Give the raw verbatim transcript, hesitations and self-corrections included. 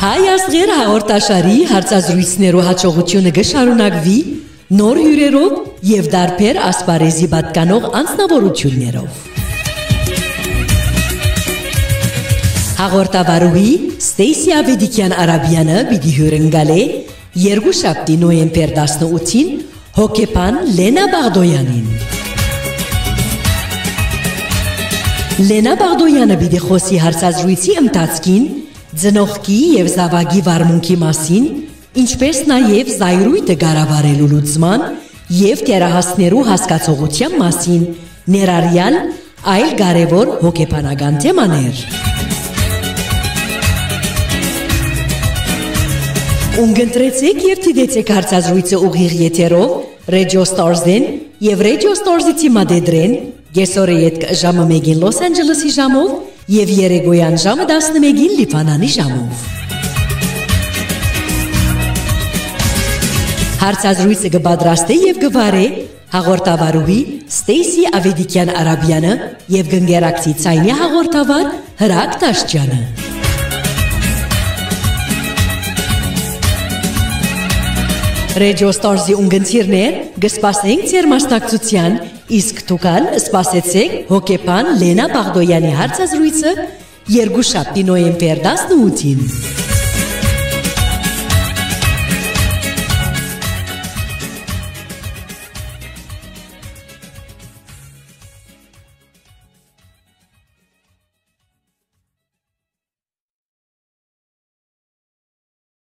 Հայ ազգեր հաղորդաշարի հարցազրույցներու հաջողությունը կշարունակվի նոր հյուրերով եւ դարբեր ասպարեզի պատկանող անձնավորություններով։ Հաղորդավարուհի Ստեյսի Ավետիքյան Արաբյանը պիտի հյուրընկալե երկուշաբթի նոյեմբեր տասնութին հոկեբան Լենա Բաղդոյանին։ Լենա Բաղդոյանը պիտի խոսի հարցազրույցի ընթացքին Ձնողքի և զավակի վարմունքի մասին, ինչպես նաև զայրույթը կառավարելու լուծման և թերահասներու հասկացողության մասին, ներառյալ այլ կարևոր հոգեբանական թեմաներ։ Ունկնդրեցեք և թիդեցեք հարցազրույցը ուղիղ եթերով Ռեջիո Ստարզեն և Ռեջիո Ստարզի թիմադեդրեն կեսօրը ետք ժամը մեկին Լոս Անջելեսի ժամով և երեգոյան ժամը տասնմեկին Լիբանանի ժամով։ Հարցազրույցը կպատրաստե և կվարե հաղորդավարուհի Ստեյսի Ավետիքյան Արաբյանը և կընկերակցի ցայնի հաղորդավար Հրակ Տաշճյանը։ Ռեջիո Ստարզի ունկնդիրներ կսպասենք ձեր մասնակցության, իսկ դուքալ սպասեցեք հոկեբան Լենա Բաղդոյանի հարցազրույցը երկուշաբթի նոյեմբեր տասնութին։